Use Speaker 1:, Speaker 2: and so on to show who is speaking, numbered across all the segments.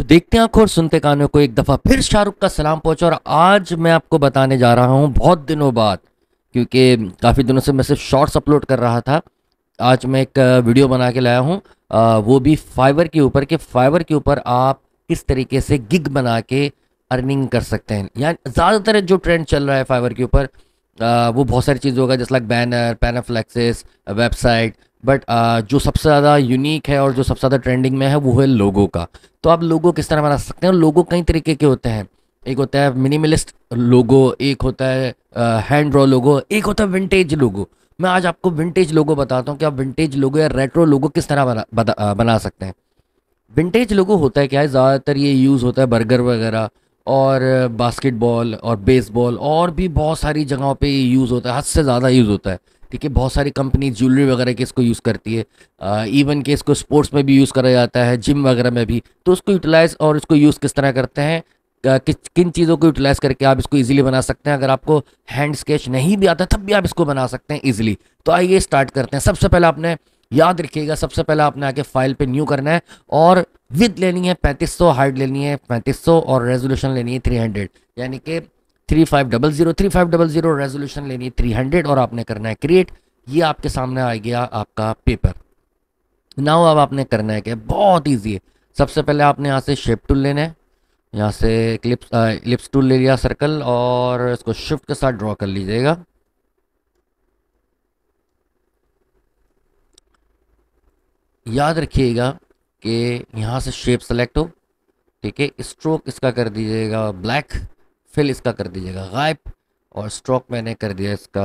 Speaker 1: देखते आंखों और सुनते कानों को एक दफ़ा फिर शाहरुख का सलाम पहुंचा। और आज मैं आपको बताने जा रहा हूं बहुत दिनों बाद, क्योंकि काफ़ी दिनों से मैं सिर्फ शॉर्ट्स अपलोड कर रहा था। आज मैं एक वीडियो बना के लाया हूं, वो भी फाइवर के ऊपर, कि फाइवर के ऊपर आप किस तरीके से गिग बना के अर्निंग कर सकते हैं। यानी ज़्यादातर जो ट्रेंड चल रहा है फाइवर के ऊपर, वो बहुत सारी चीज़ होगा, जैसे like banner, panaflexes, website. But जो सबसे ज़्यादा यूनिक है और जो सबसे ज़्यादा ट्रेंडिंग में है वो है लोगो का। तो आप लोगो किस तरह बना सकते हैं। लोगो कई तरीके के होते हैं। एक होता है मिनिमलिस्ट लोगो, एक होता है हैंड ड्रॉ लोगो, एक होता है विंटेज लोगो। मैं आज आपको विंटेज लोगो बताता हूँ कि आप विंटेज लोगो या रेट्रो लोगो किस तरह बना सकते हैं। विंटेज लोगो होता है क्या है, ज़्यादातर ये यूज़ होता है बर्गर वगैरह और बास्केटबॉल और बेसबॉल और भी बहुत सारी जगहों पे ये यूज़ होता है, हद से ज़्यादा यूज़ होता है। ठीक है, बहुत सारी कंपनी ज्वेलरी वगैरह के इसको यूज़ करती है, इवन के इसको स्पोर्ट्स में भी यूज़ करा जाता है, जिम वगैरह में भी। तो उसको यूटिलाइज और इसको यूज़ किस तरह करते हैं, किन चीज़ों को यूटिलाइज करके आप इसको इजीली बना सकते हैं। अगर आपको हैंड स्केच नहीं भी आता तब भी आप इसको बना सकते हैं इजीली। तो आइए स्टार्ट करते हैं। सबसे पहले आपने याद रखिएगा, सबसे पहले आपने आके फाइल पे न्यू करना है और विथ लेनी है 3500, हाइट लेनी है 3500 और रेजोल्यूशन लेनी है 300। यानी कि 3500 रेजोल्यूशन लेनी है 300 और आपने करना है क्रिएट। ये आपके सामने आ गया आपका पेपर। नाउ अब आपने करना है क्या, बहुत ईजी है। सबसे पहले आपने यहाँ से शेप टूल लेना है, यहाँ से इलिप्स टूल ले लिया, सर्कल, और इसको शिफ्ट के साथ ड्रॉ कर लीजिएगा। याद रखिएगा कि यहाँ से शेप सेलेक्ट हो। ठीक है, स्ट्रोक इसका कर दीजिएगा ब्लैक, फिल इसका कर दीजिएगा गायब, और स्ट्रोक मैंने कर दिया इसका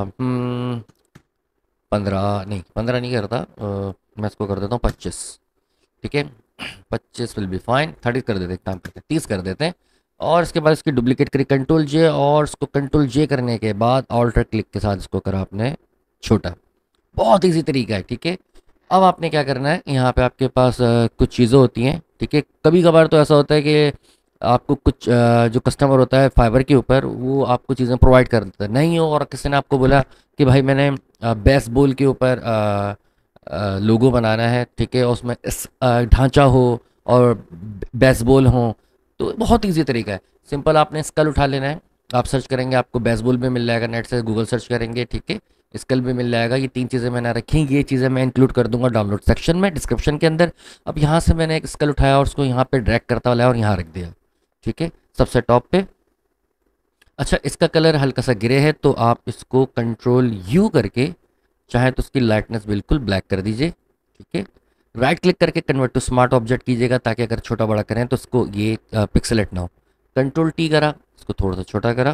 Speaker 1: 15 नहीं करता, मैं इसको कर देता हूँ 25। ठीक है, 25 विल बी फाइन। 30 कर देते हैं, काम करते हैं 30 कर देते हैं। और इसके बाद इसकी डुप्लीकेट करी कंट्रोल जे, और इसको कंट्रोल जे करने के बाद ऑल्टर क्लिक के साथ इसको करा आपने छोटा। बहुत इजी तरीका है। ठीक है, अब आपने क्या करना है, यहाँ पे आपके पास कुछ चीज़ें होती हैं। ठीक है, कभी कभार तो ऐसा होता है कि आपको कुछ जो कस्टमर होता है फाइवर के ऊपर, वो आपको चीज़ें प्रोवाइड कर देता है नहीं हो, और किसी ने आपको बोला कि भाई मैंने बेसबॉल के ऊपर लोगो बनाना है। ठीक है, उसमें इस ढांचा हो और बेसबॉल हो। तो बहुत इजी तरीका है, सिंपल। आपने स्कल उठा लेना है, आप सर्च करेंगे आपको बेसबॉल भी मिल जाएगा, नेट से गूगल सर्च करेंगे। ठीक है, स्कल भी मिल जाएगा। ये तीन चीज़ें मैंने रखी, ये चीज़ें मैं इंक्लूड कर दूंगा डाउनलोड सेक्शन में, डिस्क्रिप्शन के अंदर। अब यहाँ से मैंने एक स्कल उठाया और उसको यहाँ पे ड्रैग करता हुआ लाया और यहाँ रख दिया। ठीक है, सबसे टॉप पे। अच्छा, इसका कलर हल्का सा ग्रे है, तो आप इसको कंट्रोल यू करके चाहे तो उसकी लाइटनेस बिल्कुल ब्लैक कर दीजिए। ठीक है, राइट क्लिक करके कन्वर्ट टू स्मार्ट ऑब्जेक्ट कीजिएगा, ताकि अगर छोटा बड़ा करें तो इसको ये पिक्सेलेट ना हो। कंट्रोल टी करा, इसको थोड़ा सा छोटा करा,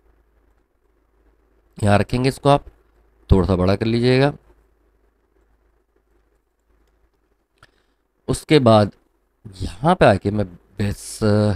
Speaker 1: यहाँ रखेंगे इसको, आप थोड़ा सा बड़ा कर लीजिएगा। उसके बाद यहाँ पे आके मैं बेस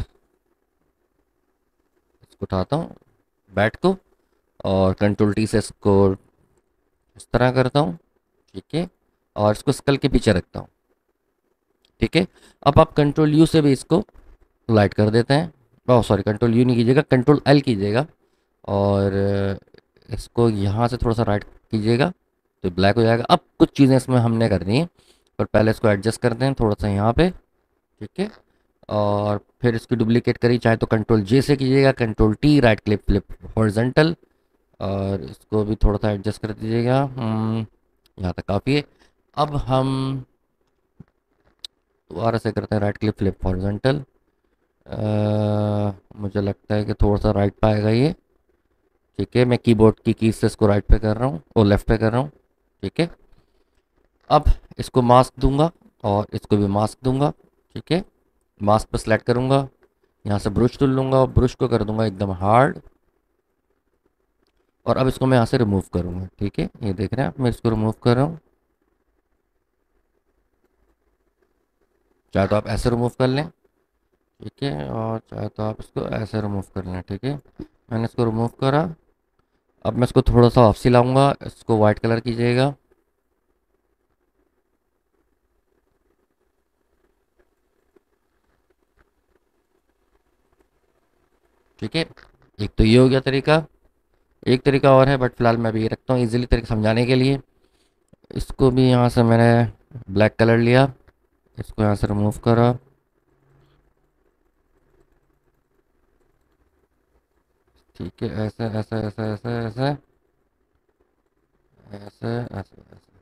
Speaker 1: इसको उठाता हूँ, बैट को, और कंट्रोल टी से इसको इस तरह करता हूँ। ठीक है, और इसको स्कल के पीछे रखता हूँ। ठीक है, अब आप कंट्रोल यू से भी इसको लाइट कर देते हैं। ओह सॉरी, कंट्रोल यू नहीं कीजिएगा, कंट्रोल एल कीजिएगा, और इसको यहाँ से थोड़ा सा राइट कीजिएगा तो ब्लैक हो जाएगा। अब कुछ चीज़ें इसमें हमने करनी है, पर पहले इसको एडजस्ट करते हैं थोड़ा सा यहाँ पे। ठीक है, और फिर इसकी डुप्लीकेट करी, चाहे तो कंट्रोल जे से कीजिएगा, control T, right click flip horizontal, और इसको भी थोड़ा सा एडजस्ट कर दीजिएगा। यहाँ तक काफ़ी है। अब हम दोबारा से करते हैं राइट क्लिक फ्लिप हॉरिजॉन्टल। मुझे लगता है कि थोड़ा सा राइट पे आएगा ये। ठीक है, मैं कीबोर्ड की कीज से इसको राइट पे कर रहा हूँ और लेफ्ट पे कर रहा हूँ। ठीक है, अब इसको मास्क दूंगा और इसको भी मास्क दूंगा। ठीक है, मास्क पर सेलेक्ट करूंगा, यहाँ से ब्रश टूल लूंगा और ब्रश को कर दूंगा एकदम हार्ड, और अब इसको मैं यहाँ से रिमूव करूंगा। ठीक है, ये देख रहे हैं आप, मैं इसको रिमूव कर रहा हूँ। चाहे तो आप ऐसे रिमूव कर लें। ठीक है, और चाहे तो आप इसको ऐसे रिमूव कर लें। ठीक है, मैंने इसको रिमूव करा। अब मैं इसको थोड़ा सा ऑफ सी लाऊंगा, इसको वाइट कलर कीजिएगा। ठीक है, एक तो ये हो गया तरीका। एक तरीका और है, बट फिलहाल मैं अभी ये रखता हूँ इजीली तरीका समझाने के लिए। इसको भी यहाँ से मैंने ब्लैक कलर लिया, इसको यहाँ से रिमूव करा, ठीक है, ऐसे ऐसे ऐसे ऐसे ऐसे ऐसे ऐसे ऐसे।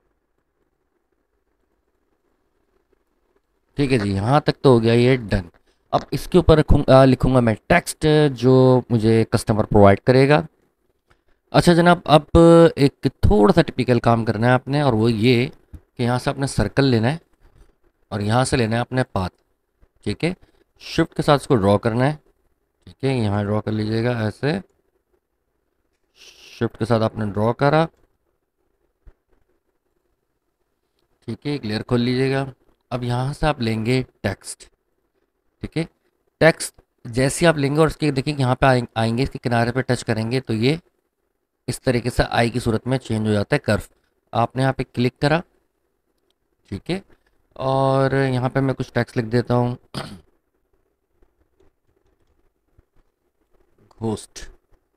Speaker 1: ठीक है जी, यहाँ तक तो हो गया ये डन। अब इसके ऊपर लिखूंगा मैं टेक्स्ट जो मुझे कस्टमर प्रोवाइड करेगा। अच्छा जनाब, अब एक थोड़ा सा टिपिकल काम करना है आपने, और वो ये कि यहाँ से आपने सर्कल लेना है और यहाँ से लेना है अपने पाथ। ठीक है, शिफ्ट के साथ इसको ड्रॉ करना है। ठीक है, यहाँ ड्रॉ कर लीजिएगा ऐसे। शिफ्ट के साथ आपने ड्रॉ करा। ठीक है, एक लेयर खोल लीजिएगा। अब यहाँ से आप लेंगे टेक्स्ट। ठीक है, टेक्स्ट जैसे आप लेंगे और इसके देखिए यहाँ पे आएंगे, इसके किनारे पे टच करेंगे तो ये इस तरीके से आई की सूरत में चेंज हो जाता है कर्व। आपने यहाँ पे क्लिक करा। ठीक है, और यहाँ पे मैं कुछ टेक्स्ट लिख देता हूँ। Ghost,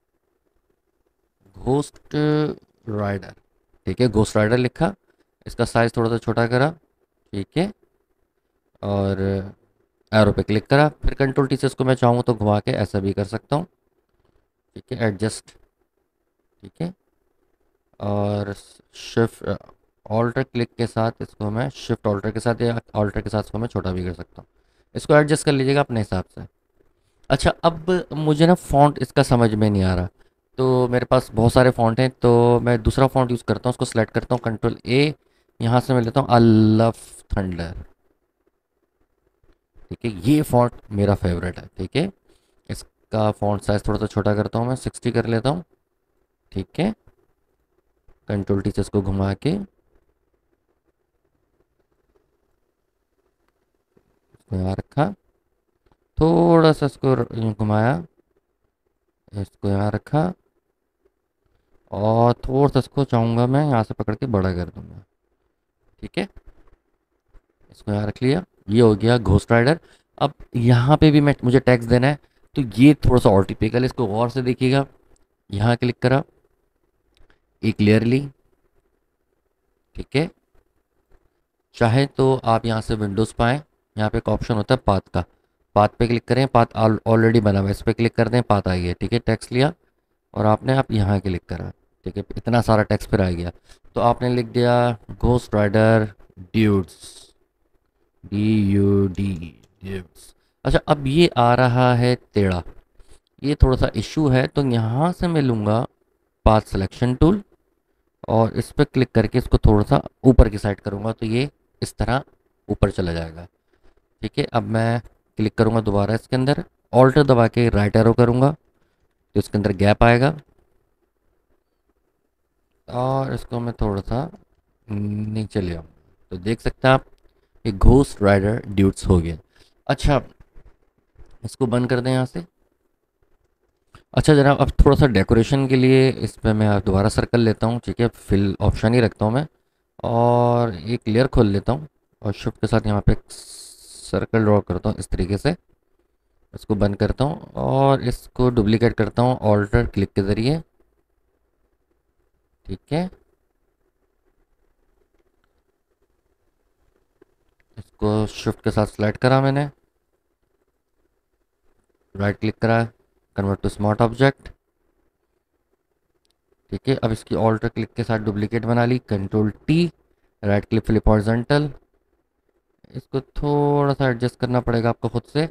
Speaker 1: ghost rider. ठीक है, घोस्ट राइडर लिखा। इसका साइज़ थोड़ा सा छोटा करा। ठीक है, और एरो पे क्लिक करा। फिर कंट्रोल टी से इसको मैं चाहूँ तो घुमा के ऐसा भी कर सकता हूँ। ठीक है, एडजस्ट। ठीक है, और शिफ्ट ऑल्टर क्लिक के साथ इसको मैं शिफ्ट ऑल्टर के साथ या ऑल्टर के साथ इसको मैं छोटा भी कर सकता हूँ। इसको एडजस्ट कर लीजिएगा अपने हिसाब से। अच्छा, अब मुझे ना फ़ॉन्ट इसका समझ में नहीं आ रहा। तो मेरे पास बहुत सारे फ़ॉन्ट हैं, तो मैं दूसरा फ़ॉन्ट यूज़ करता हूँ। उसको सेलेक्ट करता हूँ, कंट्रोल ए। यहाँ से मैं लेता हूँ अल्लफ थंडर। ठीक है, ये फ़ॉन्ट मेरा फेवरेट है। ठीक है, इसका फ़ॉन्ट साइज़ थोड़ा सा छोटा करता हूँ, मैं 60 कर लेता हूँ। ठीक है, कंट्रोल टी से इसको घुमा के इसको यहाँ रखा। थोड़ा सा इसको यूँ घुमाया, इसको यहाँ रखा, और थोड़ा सा इसको चाहूँगा मैं यहाँ से पकड़ के बड़ा कर दूँगा। ठीक है, इसको यहाँ रख लिया। ये हो गया घोस्ट राइडर। अब यहाँ पे भी मैं मुझे टैक्स देना है, तो ये थोड़ा सा और टिपिकल है, इसको गौर से देखिएगा। यहाँ क्लिक करा, एक लेयर ली। ठीक है, चाहे तो आप यहाँ से विंडोज़ पाएँ। यहाँ पे एक ऑप्शन होता है पाथ का, पाथ पे क्लिक करें। पाथ ऑलरेडी बना हुआ है, इस पर क्लिक कर दें, पाथ आ गया। ठीक है, टैक्स लिया और आपने आप यहाँ क्लिक करा। ठीक है, इतना सारा टेक्स्ट फिर आ गया। तो आपने लिख दिया ghost rider dudes, DUD dudes. अच्छा, अब ये आ रहा है टेढ़ा, ये थोड़ा सा इशू है। तो यहाँ से मैं लूँगा पाथ सिलेक्शन टूल और इस पर क्लिक करके इसको थोड़ा सा ऊपर की साइड करूँगा, तो ये इस तरह ऊपर चला जाएगा। ठीक है, अब मैं क्लिक करूँगा दोबारा इसके अंदर, ऑल्टर दबा के राइट एरो करूँगा तो इसके अंदर गैप आएगा, और इसको मैं थोड़ा सा नीचे ले आऊँगा। तो देख सकते हैं आप, ये घोस्ट राइडर ड्यूट्स हो गया। अच्छा, इसको बंद कर दें यहाँ से। अच्छा जनाब, अब थोड़ा सा डेकोरेशन के लिए इस पे मैं दोबारा सर्कल लेता हूँ। ठीक है, फिल ऑप्शन ही रखता हूँ मैं, और एक लेयर खोल लेता हूँ और शिफ्ट के साथ यहाँ पे सर्कल ड्रॉ करता हूँ इस तरीके से। इसको बंद करता हूँ और इसको डुप्लीकेट करता हूँ ऑल्टर क्लिक के ज़रिए। ठीक है, इसको शिफ्ट के साथ सेलेक्ट करा मैंने, राइट क्लिक करा, कन्वर्ट टू स्मार्ट ऑब्जेक्ट। ठीक है, अब इसकी ऑल्टर क्लिक के साथ डुप्लीकेट बना ली, control T, right click flip horizontal. इसको थोड़ा सा एडजस्ट करना पड़ेगा आपको खुद से।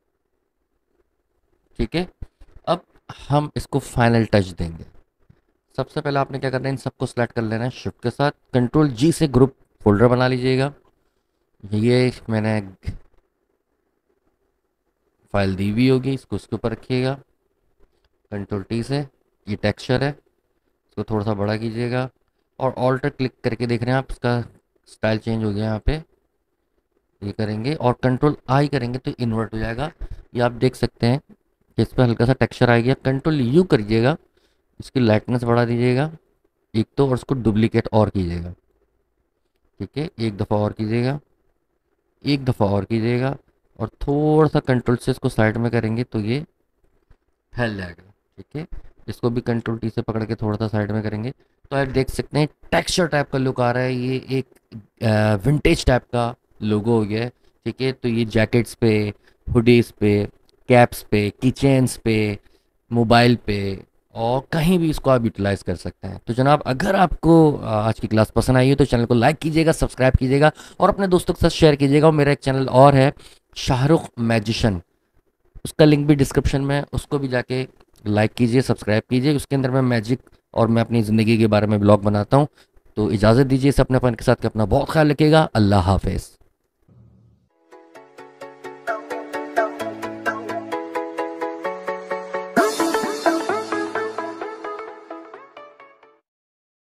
Speaker 1: ठीक है, अब हम इसको फाइनल टच देंगे। सबसे पहले आपने क्या करना है, इन सबको सेलेक्ट कर लेना है शिफ्ट के साथ, कंट्रोल जी से ग्रुप फोल्डर बना लीजिएगा। ये मैंने फाइल दी हुई होगी, इसको उसके ऊपर रखिएगा। कंट्रोल टी से, ये टेक्सचर है, इसको थोड़ा सा बड़ा कीजिएगा और ऑल्टर क्लिक करके देख रहे हैं आप, इसका स्टाइल चेंज हो गया यहाँ पे। ये करेंगे और कंट्रोल आई करेंगे तो इन्वर्ट हो जाएगा। ये आप देख सकते हैं कि इस पर हल्का सा टेक्सचर आ गया। कंट्रोल यू करिएगा, इसकी लाइटनेस बढ़ा दीजिएगा एक तो, और उसको डुप्लीकेट और कीजिएगा। ठीक है, एक दफ़ा और कीजिएगा, एक दफ़ा और कीजिएगा, और थोड़ा सा कंट्रोल से इसको साइड में करेंगे तो ये फैल जाएगा। ठीक है, इसको भी कंट्रोल टी से पकड़ के थोड़ा सा साइड में करेंगे तो आप देख सकते हैं टेक्सचर टाइप का लुक आ रहा है। ये एक विंटेज टाइप का लोगो हो गया है। ठीक है, तो ये जैकेट्स पे, हुडीज़ पे, कैप्स पे, कीचेन्स पे, मोबाइल पे और कहीं भी इसको आप यूटिलाइज़ कर सकते हैं। तो जनाब, अगर आपको आज की क्लास पसंद आई हो तो चैनल को लाइक कीजिएगा, सब्सक्राइब कीजिएगा और अपने दोस्तों के साथ शेयर कीजिएगा। और मेरा एक चैनल और है, शाहरुख मैजिशियन, उसका लिंक भी डिस्क्रिप्शन में है, उसको भी जाके लाइक कीजिए, सब्सक्राइब कीजिए। उसके अंदर मैं मैजिक और मैं अपनी ज़िंदगी के बारे में ब्लॉग बनाता हूँ। तो इजाज़त दीजिए इस अपने अपन के साथ कि अपना बहुत ख्याल रखिएगा। अल्लाह हाफ़िज़।